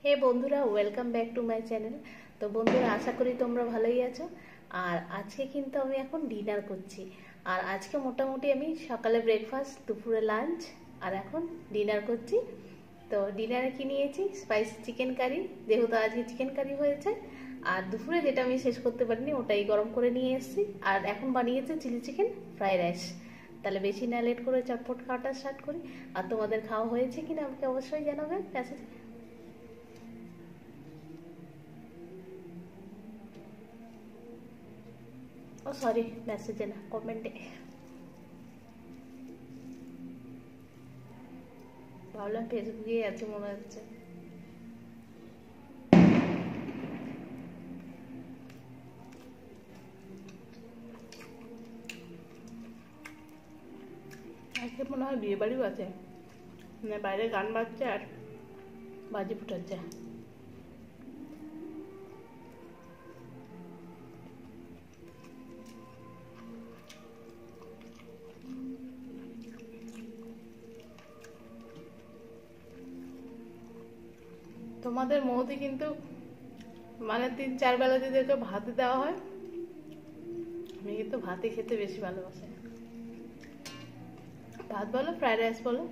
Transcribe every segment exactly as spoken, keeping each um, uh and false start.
হে বন্ধুরা, welcome back to my channel. তো বন্ধুরা, আশা করি তোমরা ভালোই আছো। আর আজকে কিন্তু আমি এখন ডিনার করছি। আর আজকে মোটামুটি আমি সকালে ব্রেকফাস্ট, দুপুরে লাঞ্চ, আর এখন ডিনার করছি। তো ডিনারে কি নিয়েছি? স্পাইসি চিকেন কারি, যেহেতু আজকে চিকেন কারি হয়েছে। আর দুপুরে যেটা আমি শেষ করতে পারিনি ওটাই গরম করে নিয়ে এসেছি। আর এখন বানিয়েছে চিলি চিকেন ফ্রাইড রাইস। তাহলে বেশি না লেট করে চটপট খাওয়াটা স্টার্ট করি। আর তোমাদের খাওয়া হয়েছে কিনা আমাকে অবশ্যই জানাবে মেসেজে। ও সরি, মেসেজে না, কমেন্টে। ভাবলাম ফেসবুকেই আছে মনে হচ্ছে। আজকে মনে হয় বিয়ে বাড়িও আছে, মানে বাইরে গান বাজছে আর বাজি ফুটাচ্ছে। তোমাদের মৌদি কিন্তু মানে তিন চার বেলা যদি ওকে ভাত দেওয়া হয়, আমি কিন্তু ভাতই খেতে বেশি ভালোবাসি। ভাত বলো, ফ্রাইড রাইস বলো।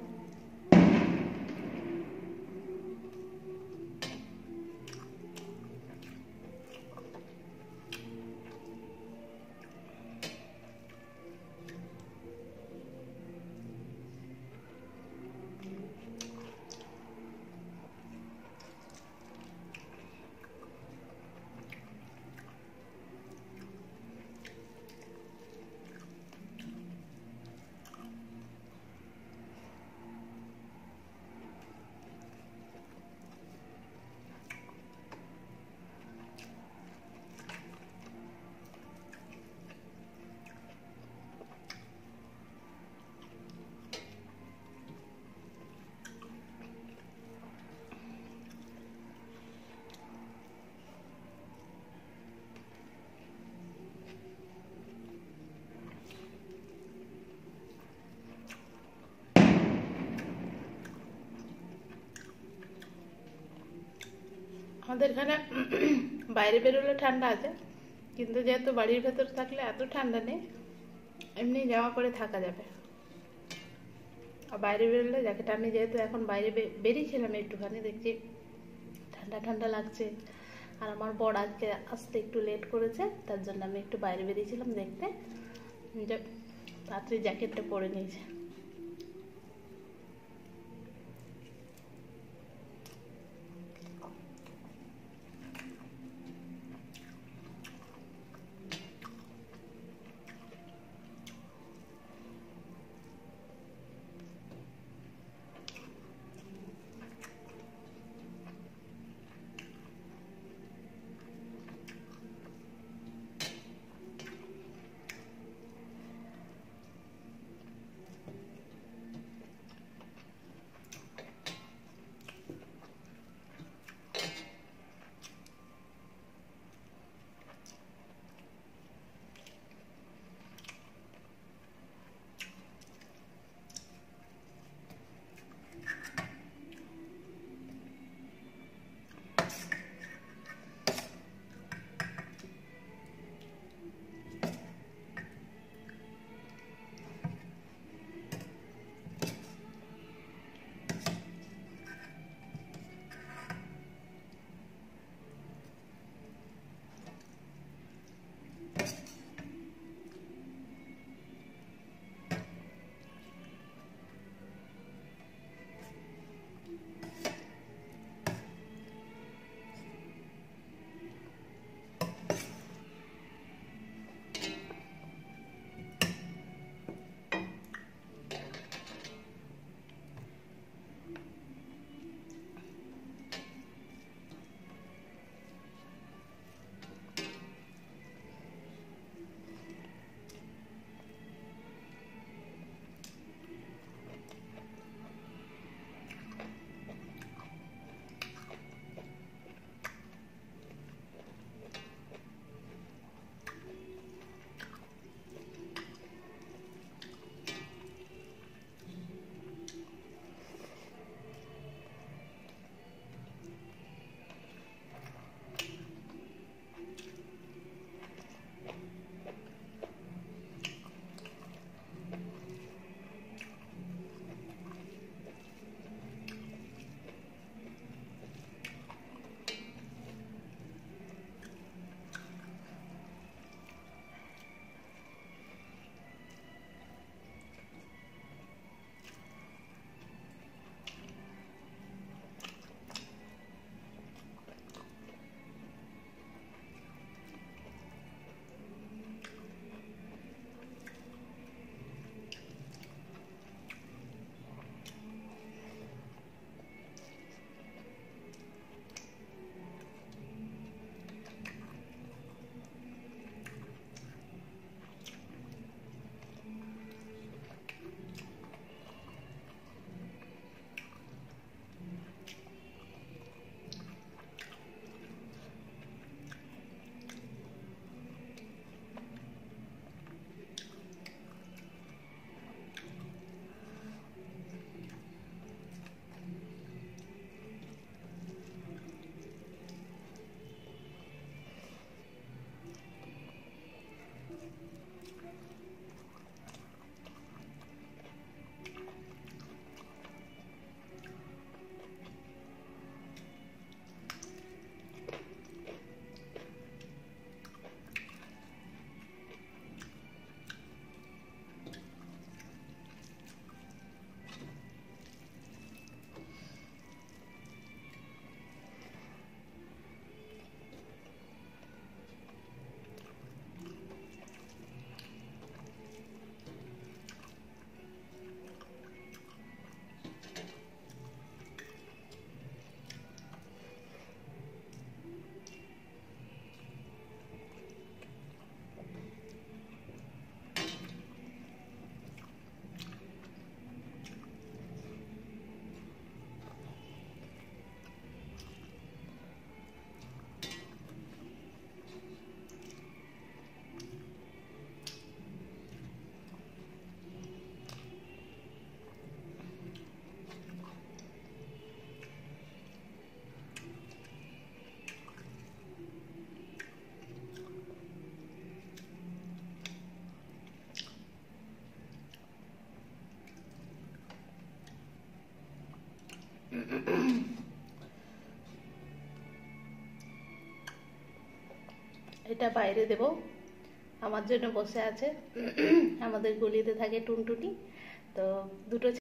আমাদের এখানে বাইরে বেরোলে ঠান্ডা আছে, কিন্তু যেহেতু বাড়ির ভেতর থাকলে এত ঠান্ডা নেই, এমনি জামা পরে থাকা যাবে। আর বাইরে বেরোলে জ্যাকেট, আমি যেহেতু এখন বাইরে বেরিয়েছিলাম একটুখানি, দেখছি ঠান্ডা ঠান্ডা লাগছে। আর আমার বর আজকে আসতে একটু লেট করেছে, তার জন্য আমি একটু বাইরে বেরিয়েছিলাম দেখতে, যে তাড়াতাড়ি জ্যাকেটটা পরে নিয়েছে। এটা বাইরে দেব, আমার জন্য বসে আছে, আমাদের গলিতে থাকে টুনটুনি, তো দুটো